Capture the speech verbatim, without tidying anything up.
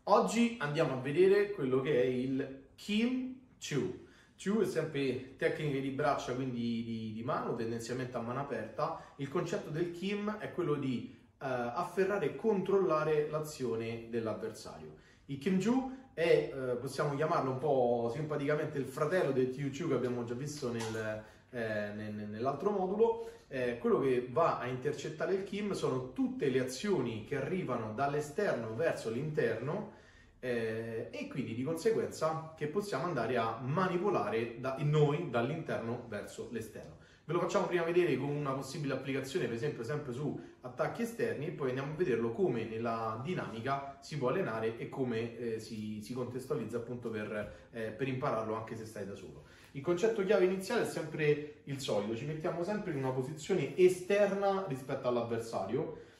Oggi andiamo a vedere quello che è il Kim Chu. Chu è sempre tecniche di braccia, quindi di, di mano, tendenzialmente a mano aperta. Il concetto del Kim è quello di eh, afferrare e controllare l'azione dell'avversario. Il Kim Chu è, eh, possiamo chiamarlo un po' simpaticamente il fratello del Tiu Chu che abbiamo già visto nel, eh, nel, nell'altro modulo. Eh, quello che va a intercettare il Kim sono tutte le azioni che arrivano dall'esterno verso l'interno eh, e quindi di conseguenza che possiamo andare a manipolare da, noi dall'interno verso l'esterno. Ve lo facciamo prima vedere con una possibile applicazione, per esempio sempre su attacchi esterni, e poi andiamo a vederlo come nella dinamica si può allenare e come eh, si, si contestualizza appunto per, eh, per impararlo anche se stai da solo. Il concetto chiave iniziale è sempre il solito, ci mettiamo sempre in una posizione esterna rispetto all'avversario,